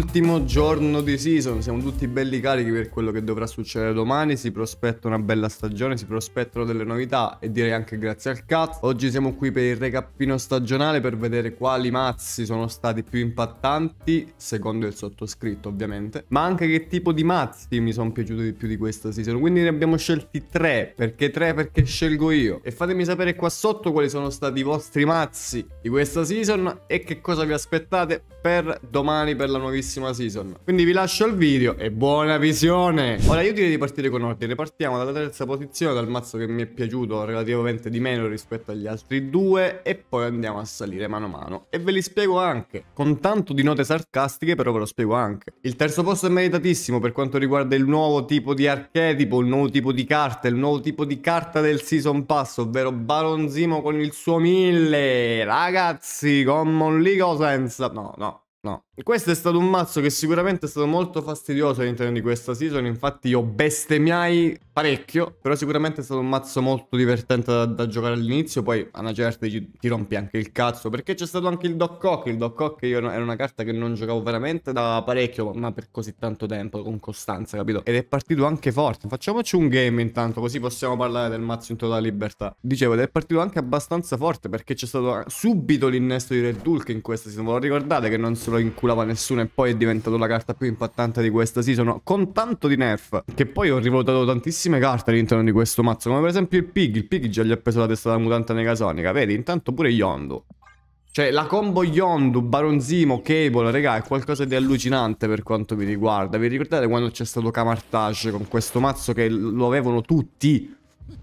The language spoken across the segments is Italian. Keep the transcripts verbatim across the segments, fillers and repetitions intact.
Ultimo giorno di season, siamo tutti belli carichi per quello che dovrà succedere domani. Si prospetta una bella stagione, si prospettano delle novità e direi anche grazie al cazzo. Oggi siamo qui per il recappino stagionale per vedere quali mazzi sono stati più impattanti, secondo il sottoscritto ovviamente, ma anche che tipo di mazzi mi sono piaciuti di più di questa season. Quindi ne abbiamo scelti tre, perché tre? Perché scelgo io. E fatemi sapere qua sotto quali sono stati i vostri mazzi di questa season e che cosa vi aspettate per domani, per la nuovissima season. Quindi vi lascio il video e buona visione. Ora io direi di partire con ordine. Partiamo dalla terza posizione, dal mazzo che mi è piaciuto relativamente di meno rispetto agli altri due, e poi andiamo a salire mano a mano e ve li spiego anche con tanto di note sarcastiche, però ve lo spiego anche. Il terzo posto è meritatissimo per quanto riguarda il nuovo tipo di archetipo, il nuovo tipo di carta, il nuovo tipo di carta del season pass, ovvero Baron Zemo con il suo mille. Ragazzi, Common League o senza? No, no. No, questo è stato un mazzo che sicuramente è stato molto fastidioso all'interno di questa season. Infatti io bestemmiai parecchio, però sicuramente è stato un mazzo molto divertente da, da giocare all'inizio. Poi a una certa ti, ti rompi anche il cazzo, perché c'è stato anche il Doc Ock. Il Doc Ock io era una carta che non giocavo veramente da parecchio, ma per così tanto tempo, con costanza, capito? Ed è partito anche forte. Facciamoci un game intanto, così possiamo parlare del mazzo in totale libertà. Dicevo, ed è partito anche abbastanza forte, perché c'è stato subito l'innesto di Red Hulk in questa season. Ve lo ricordate che non se lo inculava nessuno e poi è diventato la carta più impattante di questa season, con tanto di nerf, che poi ho rivalutato tantissime carte all'interno di questo mazzo, come per esempio il Pig. Il Pig già gli ha preso la testa della mutante negasonica, vedi? Intanto pure Yondu. Cioè la combo Yondu, Baron Zemo, Cable, raga, è qualcosa di allucinante per quanto mi riguarda. Vi ricordate quando c'è stato Camartage con questo mazzo che lo avevano tutti?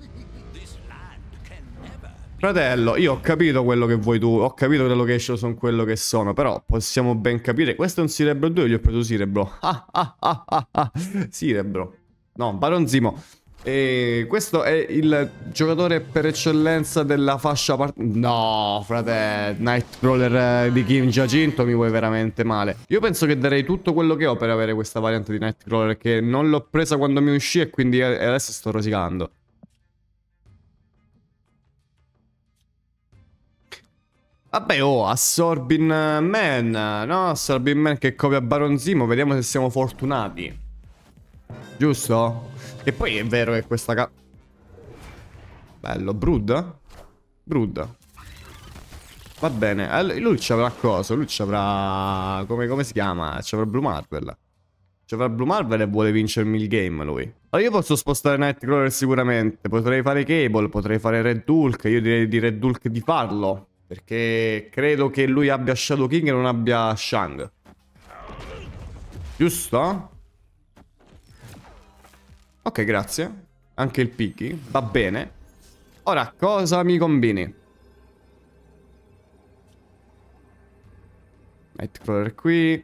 Fratello, io ho capito quello che vuoi tu, ho capito che le location sono quello che sono, però possiamo ben capire. Questo è un Cerebro due, gli ho preso Cerebro. Ah ah ah ah ah. Cerebro. No, Baron Zemo. E questo è il giocatore per eccellenza della fascia part... No, frate, Nightcrawler di Kim Giacinto, mi vuoi veramente male. Io penso che darei tutto quello che ho per avere questa variante di Nightcrawler, che non l'ho presa quando mi uscì e quindi adesso sto rosicando. Vabbè, oh, Absorbing Man, no? Absorbing Man che copia Baron Zemo, vediamo se siamo fortunati. Giusto? E poi è vero che questa ca... Bello, Brood? Brood. Va bene, eh, lui ci avrà cosa? Lui ci avrà... Come, come si chiama? Ci avrà Blue Marvel. Ci avrà Blue Marvel e vuole vincermi il game lui. Allora io posso spostare Nightcrawler sicuramente. Potrei fare Cable, potrei fare Red Hulk. Io direi di Red Hulk di farlo, perché credo che lui abbia Shadow King e non abbia Shang. Giusto? Ok, grazie. Anche il Piggy. Va bene. Ora, cosa mi combini? Nightcrawler qui.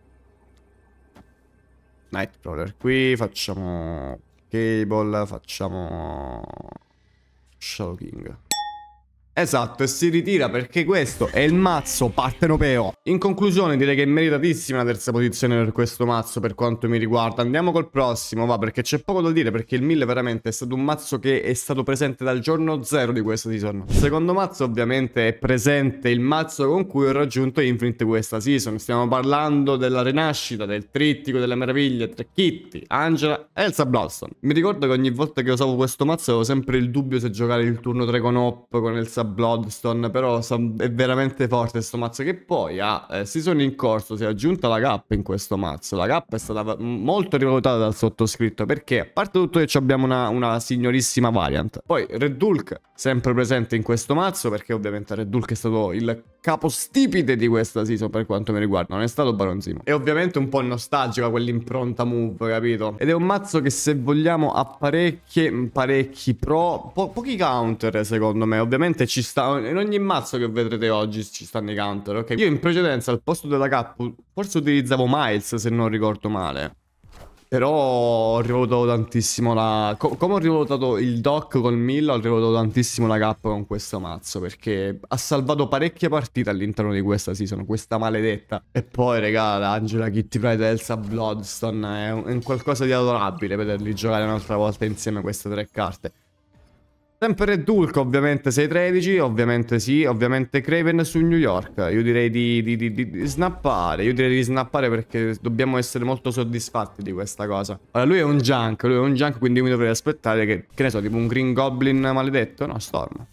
Nightcrawler qui. Facciamo Cable. Facciamo Shadow King. Esatto, e si ritira perché questo è il mazzo partenopeo. In conclusione direi che è meritatissima la terza posizione per questo mazzo per quanto mi riguarda. Andiamo col prossimo, va, perché c'è poco da dire, perché il mille veramente è stato un mazzo che è stato presente dal giorno zero di questa season. Secondo mazzo ovviamente è presente il mazzo con cui ho raggiunto Infinite questa season. Stiamo parlando della rinascita, del trittico delle meraviglie tra Kitty, Angela e Elsa Bloodstone. Mi ricordo che ogni volta che usavo questo mazzo avevo sempre il dubbio se giocare il turno tre con Hop, con Elsa Bloodstone, però è veramente forte questo mazzo, che poi a eh, season in corso si è aggiunta la K in questo mazzo. La K è stata molto rivalutata dal sottoscritto, perché a parte tutto che abbiamo una, una signorissima variant. Poi Red Hulk sempre presente in questo mazzo, perché ovviamente Red Hulk è stato il capostipite di questa season per quanto mi riguarda, non è stato Baron Zemo. È ovviamente un po' nostalgica quell'impronta move, capito? Ed è un mazzo che, se vogliamo, ha parecchie, parecchi pro, po pochi counter secondo me. Ovviamente ci sta, in ogni mazzo che vedrete oggi ci stanno i counter, ok? Io in precedenza al posto della K forse utilizzavo Miles, se non ricordo male. Però ho rivalutato tantissimo la... Co come ho rivalutato il Doc col mille, ho rivalutato tantissimo la K con questo mazzo, perché ha salvato parecchie partite all'interno di questa season, questa maledetta. E poi, regala, Angela, Kitty Pryde, Elsa Bloodstone, è un, è un qualcosa di adorabile vederli giocare un'altra volta insieme queste tre carte. Sempre Red Hulk, ovviamente sei tredici, ovviamente sì, ovviamente Kraven su New York. Io direi di, di, di, di, di snappare, io direi di snappare perché dobbiamo essere molto soddisfatti di questa cosa. Ora, lui è un junk, lui è un junk, quindi io mi dovrei aspettare che, che ne so, tipo un Green Goblin maledetto, no, Storm.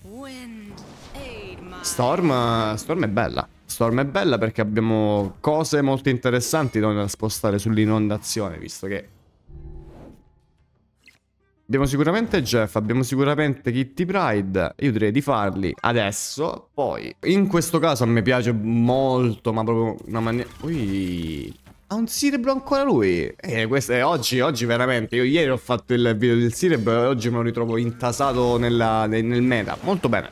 Storm, Storm è bella. Storm è bella perché abbiamo cose molto interessanti da spostare sull'inondazione, visto che... Abbiamo sicuramente Jeff, abbiamo sicuramente Kitty Pryde. Io direi di farli adesso. Poi, in questo caso a me piace molto, ma proprio una maniera... Ui... Ha un Cerebro ancora lui? Eh, questo è oggi, oggi veramente. Io ieri ho fatto il video del Cerebro e oggi me lo ritrovo intasato nella, nel, nel meta. Molto bene.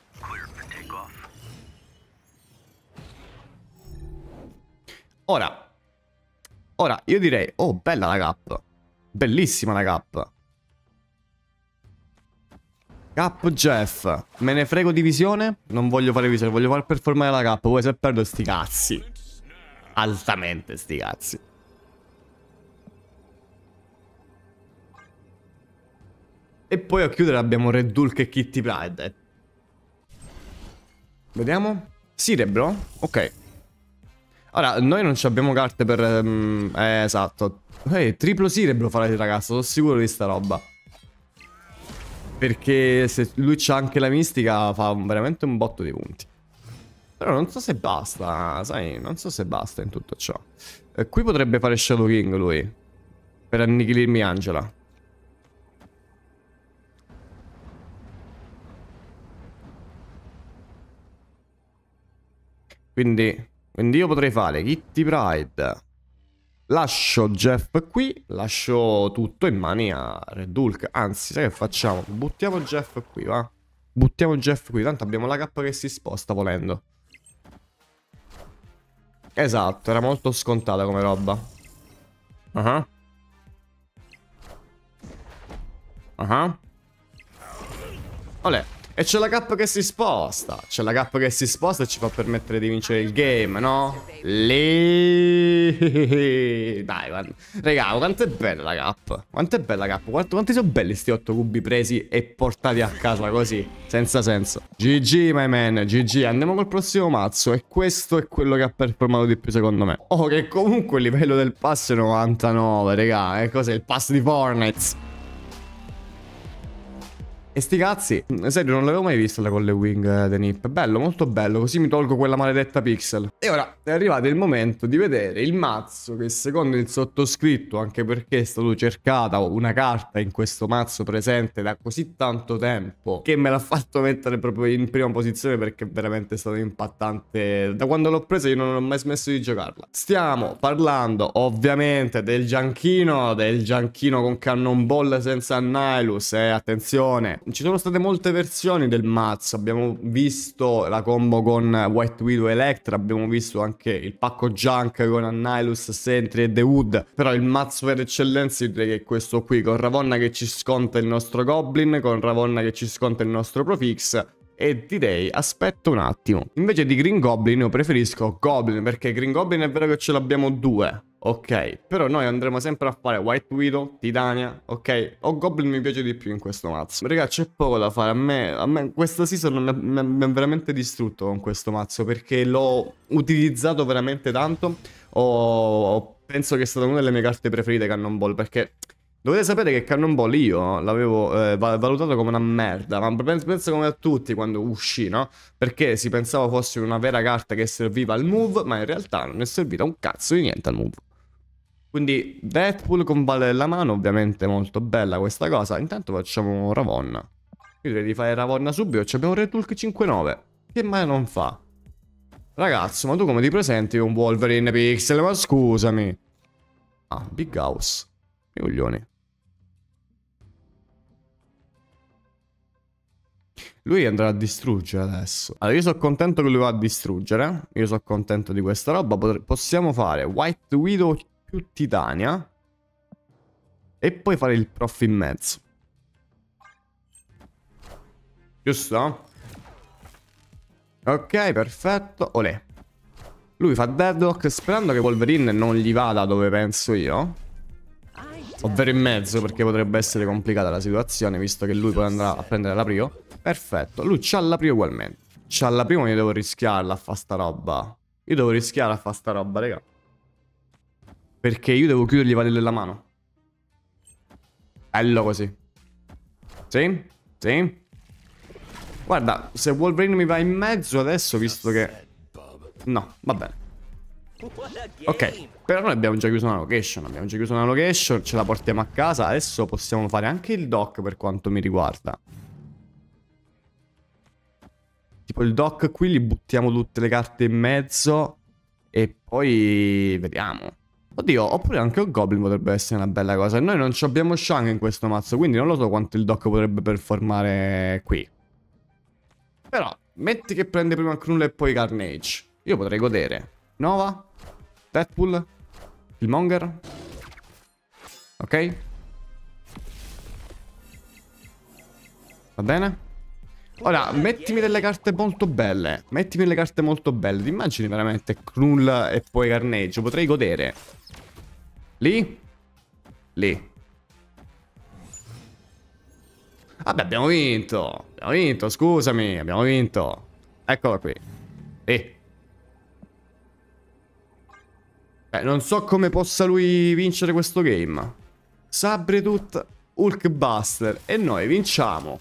Ora. Ora, io direi... Oh, bella la cap. Bellissima la cap. Cap Jeff. Me ne frego di visione. Non voglio fare visione, voglio far performare la cap. Poi se perdo sti cazzi. Altamente sti cazzi. E poi a chiudere abbiamo Red Hulk e Kitty Pryde. Vediamo. Cerebro? Ok. Ora, noi non abbiamo carte per... Um, eh, esatto. Eh, triplo Cerebro farà il ragazzo, sono sicuro di sta roba. Perché se lui c'ha anche la mistica fa veramente un botto di punti. Però non so se basta, sai, non so se basta in tutto ciò. Eh, qui potrebbe fare Shadow King lui. Per annichilirmi Angela. Quindi, quindi io potrei fare Kitty Pryde. Lascio Jeff qui, lascio tutto in mani a Red Hulk. Anzi, sai che facciamo? Buttiamo Jeff qui, va? Buttiamo Jeff qui, tanto abbiamo la cappa che si sposta volendo. Esatto, era molto scontata come roba. Ah. Ah. Olè. E c'è la K che si sposta. C'è la K che si sposta e ci fa permettere di vincere il game, no? Lì. Dai, guarda. Raga, quanto è bella la K. Quanto è bella la K. Quanto, quanti sono belli sti otto cubi presi e portati a casa così. Senza senso. G G, my man. G G. Andiamo col prossimo mazzo. E questo è quello che ha performato di più secondo me. Oh, che comunque il livello del pass è novantanove, raga. E cos'è il pass di Fortnite? E sti cazzi, serio non l'avevo mai vista con le wing The Nip. Bello, molto bello, così mi tolgo quella maledetta pixel. E ora è arrivato il momento di vedere il mazzo che secondo il sottoscritto, anche perché è stato cercata una carta in questo mazzo presente da così tanto tempo, che me l'ha fatto mettere proprio in prima posizione perché veramente è stato impattante. Da quando l'ho presa io non ho mai smesso di giocarla. Stiamo parlando ovviamente del Gianchino, del Gianchino con Cannonball senza Nihilus, eh, attenzione. Ci sono state molte versioni del mazzo, abbiamo visto la combo con White Widow e Electra, abbiamo visto anche il pacco Junk con Annihilus, Sentry e The Wood, però il mazzo per eccellenza direi che è questo qui, con Ravonna che ci sconta il nostro Goblin, con Ravonna che ci sconta il nostro Profix, e direi aspetta un attimo, invece di Green Goblin io preferisco Goblin, perché Green Goblin è vero che ce l'abbiamo due. Ok, però noi andremo sempre a fare White Widow, Titania, ok? O Goblin mi piace di più in questo mazzo. Raga, c'è poco da fare. A me, a me questa season mi ha veramente distrutto con questo mazzo, perché l'ho utilizzato veramente tanto. Ho, penso che è stata una delle mie carte preferite Cannonball, perché dovete sapere che Cannonball io l'avevo eh, valutato come una merda, ma penso come a tutti quando uscì, no? Perché si pensava fosse una vera carta che serviva al move, ma in realtà non è servita un cazzo di niente al move. Quindi Deadpool con Valle della mano, ovviamente molto bella questa cosa. Intanto facciamo Ravonna. Io direi di fare Ravonna subito, ci abbiamo Red Hulk cinque nove. Che mai non fa? Ragazzo, ma tu come ti presenti un Wolverine Pixel? Ma scusami. Ah, Big House. I coglioni. Lui andrà a distruggere adesso. Allora, io sono contento che lui va a distruggere. Io sono contento di questa roba. Potre- possiamo fare White Widow più Titania. E poi fare il prof in mezzo. Giusto? Ok, perfetto. Olè. Lui fa Deadlock sperando che Wolverine non gli vada dove penso io. ovvero in mezzo, perché potrebbe essere complicata la situazione, visto che lui poi andrà a prendere la prio. Perfetto, lui c'ha la prio ugualmente. C'ha la prima, io devo rischiarla a fa sta roba. Io devo rischiare a fa sta roba, raga. Perché io devo chiudergli i pali della mano. Bello così. Sì, sì. Guarda, se Wolverine mi va in mezzo adesso, visto che... No, va bene. Ok, però noi abbiamo già chiuso una location. Abbiamo già chiuso una location, ce la portiamo a casa. Adesso possiamo fare anche il dock per quanto mi riguarda. Tipo il dock qui, gli buttiamo tutte le carte in mezzo. E poi vediamo. Oddio, oppure anche un Goblin potrebbe essere una bella cosa. Noi non abbiamo Shang in questo mazzo, quindi non lo so quanto il dock potrebbe performare qui. Però, metti che prende prima Knull e poi Carnage. Io potrei godere. Nova, Deadpool, Killmonger. Ok. Va bene. Ora, mettimi delle carte molto belle. Mettimi delle carte molto belle. Ti immagini veramente Knull e poi Carnage? Potrei godere. Lì? Lì. Vabbè, abbiamo vinto. Abbiamo vinto, scusami. Abbiamo vinto. Eccolo qui. Lì. Beh, non so come possa lui vincere questo game. Sabretooth, Hulkbuster. E noi vinciamo.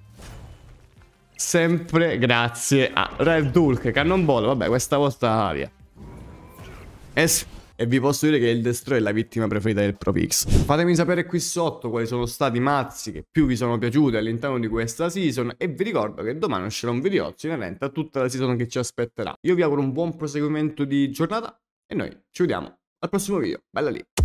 Sempre grazie a Red Hulk, Cannonball. Vabbè, questa volta via. Eh sì. E vi posso dire che il Destroy è la vittima preferita del ProPix. Fatemi sapere qui sotto quali sono stati i mazzi che più vi sono piaciuti all'interno di questa season. E vi ricordo che domani uscirà un videozzo inerente a tutta la season che ci aspetterà. Io vi auguro un buon proseguimento di giornata e noi ci vediamo al prossimo video. Bella lì!